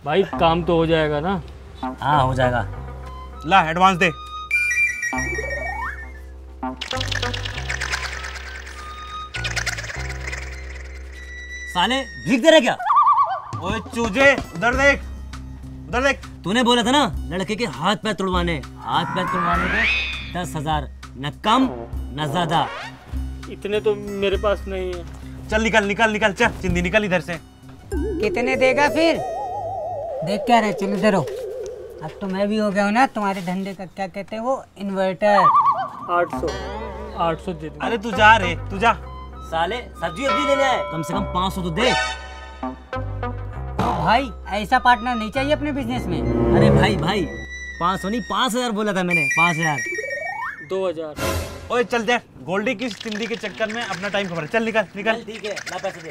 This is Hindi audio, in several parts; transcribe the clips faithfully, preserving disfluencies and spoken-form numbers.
भाई काम तो हो जाएगा ना? हाँ हो जाएगा। ला एडवांस दे। साले भीख दे रहे क्या? ओए चूजे उधर देख, उधर देख। तूने बोला था ना लड़के के हाथ पैर तोड़वाने, हाथ पैर तोड़वाने के दस हजार, न कम न ज्यादा। इतने तो मेरे पास नहीं है। चल निकल निकल निकल, चल चिंदी निकल इधर से। कितने देगा फिर? देख क्या रहे, चल इधर हो। अब तो मैं भी हो गया हूँ ना तुम्हारे धंधे का, क्या कहते हैं वो, इन्वर्टर। आठ सौ आठ सौ दे दे। अरे तू जा रे, तू जा। साले सब्जी वब्जी लेने आए, कम से कम पाँच सौ तो दे। भाई ऐसा पार्टनर नहीं चाहिए अपने बिजनेस में। अरे भाई भाई पाँच सौ नहीं पाँच हजार बोला था मैंने, पाँच हजार। दो हजार। ओए चल जा, गोल्डी की चिंदी के चक्कर में अपना टाइम खबर। चल निकल निकल। ठीक है ला पैसे दे।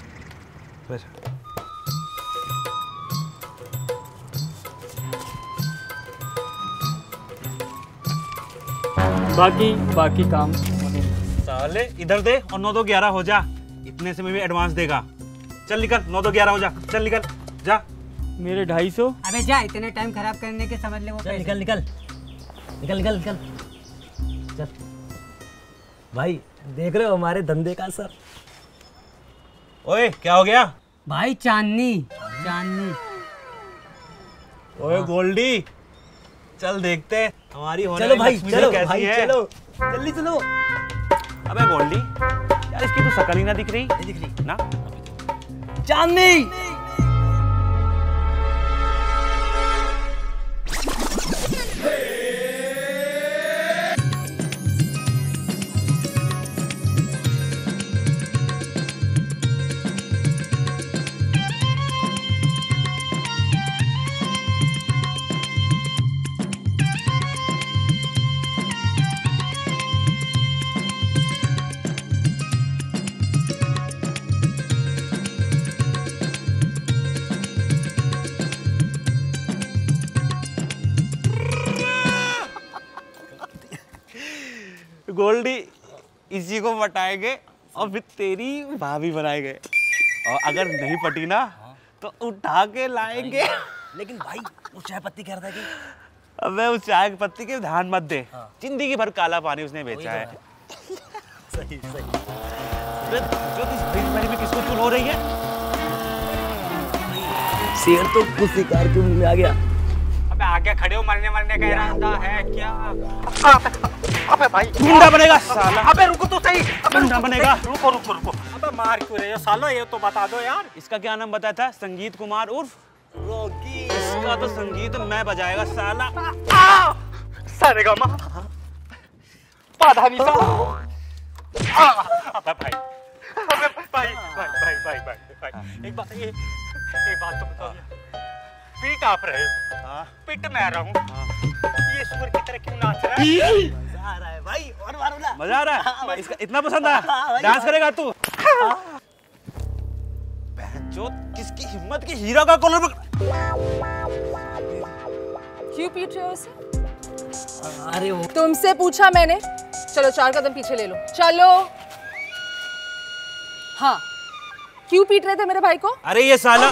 बाकी बाकी काम साले इधर दे और नौ दो ग्यारह हो जा। इतने से मैं भी एडवांस देगा। चल निकल, नौ दो ग्यारह हो जा। चल निकल जा। मेरे ढाई सौ। अबे जा, इतने टाइम खराब करने के समझ ले वो पैसे। निकल निकल निकल निकल निकल चल। भाई देख रहे हो हमारे धंधे का असर। ओए क्या हो गया? भाई चांदनी चांदनी। ओए गोल्डी चल देखते हैं हमारी होने चलो भाई लक्ष्मी चलो कैसी भाई है। चलो जल्दी चलो। अबे गोल्डी यार, इसकी तो शकल ही ना दिख रही। नहीं दिख रही ना चांदनी। गोल्डी इसी को पटाएंगे और फिर तेरी भाभी बनाएंगे, और अगर नहीं पटी ना तो उठा के लाएंगे। लेकिन भाई वो चाय पत्ती कह रहा था कि अबे उस चाय की पत्ती के ध्यान मत दे। हाँ। जिंदगी भर काला पानी उसने बेचा है। सही सही। जो इस में किसको चुल हो रही है? शेर तो कुछ शिकार के मुंह में आ गया। अबे आगे खड़े हो, मरने मरने कह रहा है क्या? अबे भाई गुंडा बनेगा साला। अबे रुको तो सही, गुंडा बनेगा। रुको रुको रुको। अबे मार क्यों रहे हो सालो, ये तो बता दो यार। इसका क्या नाम बताया था? संगीत कुमार उर्फ रॉकी। इसका तो संगीत मैं बजाएगा साला। सारेगामा पाधानीसा। अबे भाई अबे भाई भाई भाई भाई भाई भाई एक बात ये एक बात तो बताओ, पीट आप रहे हो? हाँ। पीट मैं रहा हूँ। ये सुअर की तरह क्यों नाच रहा है? मजा आ रहा है भाई, और मारो ना। मजा आ रहा है? इसका इतना पसंद आया? डांस करेगा तू? जो किसकी हिम्मत की हीरो का कॉलर पकड़। क्यों पीट रहे हो उसे? अरे वो तुमसे पूछा मैंने। चलो चार कदम पीछे ले लो, चलो। हाँ, क्यों पीट रहे थे मेरे भाई को? अरे ये साला,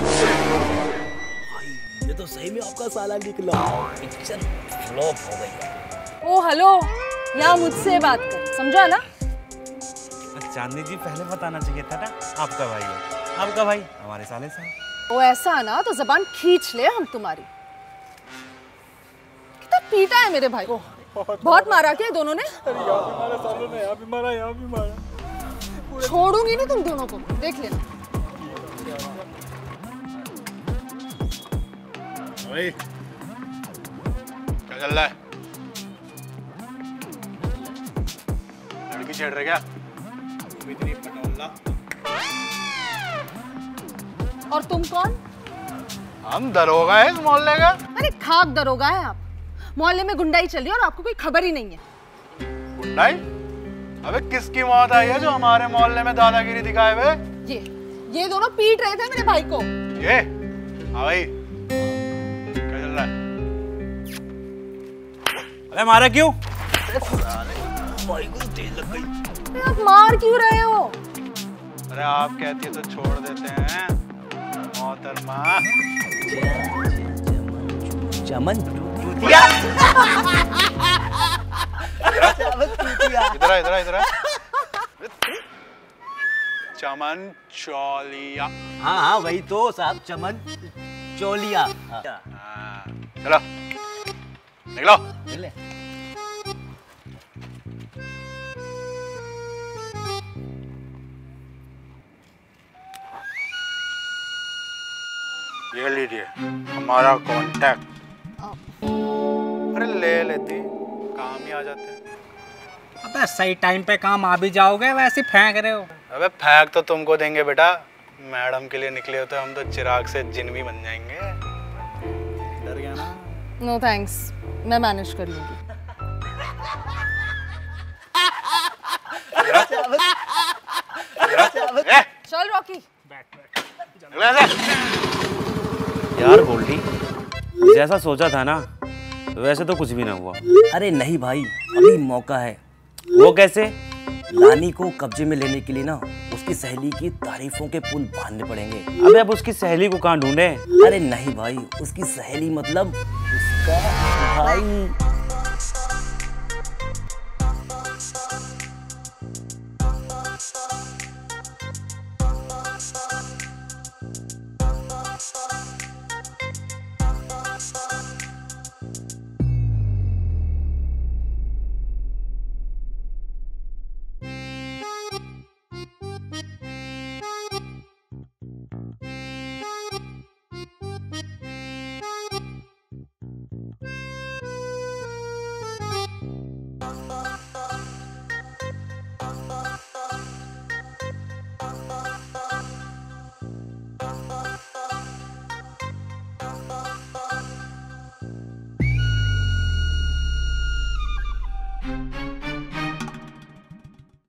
ये तो सही में आपका साला निकला। पिक्चर फ्लॉप हो गई। ओ हेलो, यहाँ मुझसे बात कर, समझा ना? चांदनी जी पहले बताना चाहिए था ना आपका भाई है। आपका भाई हमारे साले से। वो ऐसा ना तो जबान खींच ले हम तुम्हारी। कितना पीटा है मेरे भाई को, बहुत मारा क्या दोनों ने? यहाँ भी मारा सालों ने, यहाँ भी मारा, यहाँ भी मारा। छोड़ूंगी नहीं तुम दोनों को, देख लेना। ओए, क्या चल रहा है? लड़की छेड़ रहे क्या? इतनी पटोला। और तुम कौन? हम दरोगा है इस मोहल्ले का। अरे खाक दरोगा है आप। मोहल्ले में गुंडाई चली और आपको कोई खबर ही नहीं है। गुंडाई? अबे किसकी मौत आई है जो हमारे मोहल्ले में दादागिरी दिखाए हुए? ये ये दोनों पीट रहे थे मेरे भाई को। ये? हाँ भाई, क्या चल रहा है? अरे मारा क्यों? भाई को तेज लग गई। आप मार क्यों रहे हो? अरे आप कहती है तो छोड़ देते हैं मोहतरमा। चमन चूतिया। इधर आ, इधर आ, इधर आ। चमन चौलिया। हाँ हाँ वही तो साहब, चमन चोलिया। हाँ। हाँ, चलो निकलो। ले। ये लीजिए हमारा कांटेक्ट। अरे ले लेती, काम ही आ जाते। अबे सही टाइम पे काम आ भी जाओगे, वैसे फेंक रहे हो। अबे फेंक तो तुमको देंगे बेटा, मैडम के लिए निकले हो तो हम तो चिराग से जिन भी बन जाएंगे। डर गया ना? नो थैंक्स, मैं मैनेज कर लूंगी। ए, चल रॉकी। निकलो यहाँ से। यार गोल्डी, जैसा सोचा था ना वैसे तो कुछ भी ना हुआ। अरे नहीं भाई, अभी मौका है। वो कैसे? रानी को कब्जे में लेने के लिए ना उसकी सहेली की तारीफों के पुल बांधने पड़ेंगे। अबे अब उसकी सहेली को कहाँ ढूंढे? अरे नहीं भाई, उसकी सहेली मतलब उसका भाई।